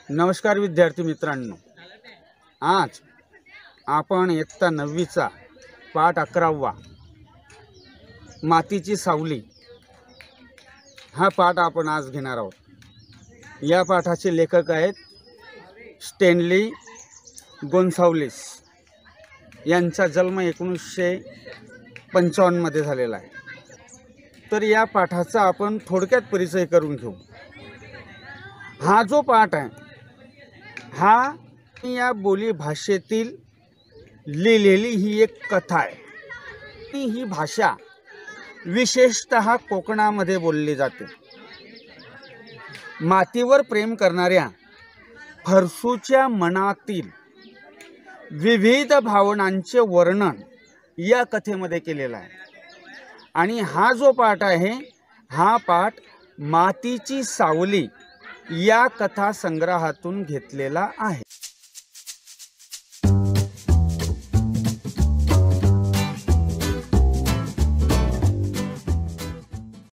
नमस्कार विद्यार्थी मित्रांनो, आज आपण इयत्ता 9वीचा पाठ 11वा मातीची सावली हा पाठ आपण आज घेणार आहोत। या पाठाचे लेखक आहेत स्टॅनली गोन्साल्विस। यांचा जन्म 1955 मध्ये झालेला आहे। तर या पाठाचा आपण थोडक्यात परिचय करून घेऊ। हा जो पाठ आहे हा या बोली भाषेतील लिहिलेली ही एक कथा आहे। ही भाषा विशेषतः कोकणामध्ये बोलली जाते। मातीवर प्रेम करणाऱ्या फरसूच्या मनातील विविध भावनांचे वर्णन या कथेमध्ये केलेलं आहे। आणि हा जो पाठ आहे हा पाठ मातीची सावली या कथा संग्रहातून घेतलेला आहे।